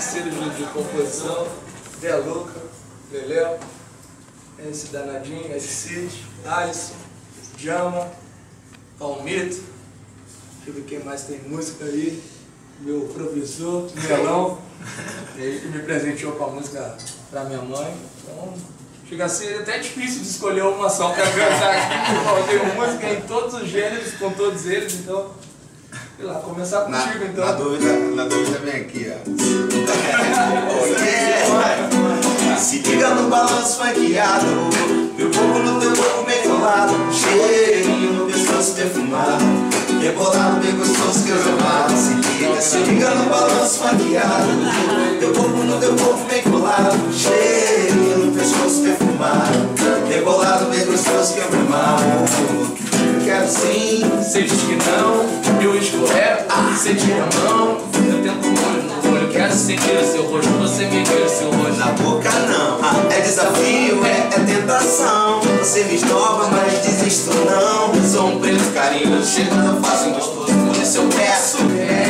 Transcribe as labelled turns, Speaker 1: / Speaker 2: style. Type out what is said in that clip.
Speaker 1: parceiros de composição, Zé Luca, Leléo, esse danadinho, esse Cid, Alisson, Jama, Palmito, deixa eu ver quem mais tem música aí, meu professor, Melão, ele que me presenteou com a música pra minha mãe. Então, chega a ser até difícil de escolher uma só pra cantar aqui, eu tenho música em todos os gêneros, com todos eles, então, sei lá, começar contigo então.
Speaker 2: Na dúvida vem aqui, ó. Se liga no balanço funkeado, meu corpo no teu corpo bem colado, cheirinho no pescoço perfumado, rebolado bem gostoso que eu amava. Se liga no balanço funkeado, teu corpo no teu corpo bem colado, cheirinho no pescoço perfumado, rebolado bem gostoso que eu amava. Eu quero sim,
Speaker 1: Cê diz que não, eu escorrego, cê tira a mão, eu tento um olho no olho, quero sentir o seu rosto, você me vê o seu rosto.
Speaker 2: na boca não, é desafio, é tentação. Você me esnova, mas desisto não. Sou um preto carinhoso, chegando eu faço um gostoso, por isso eu peço.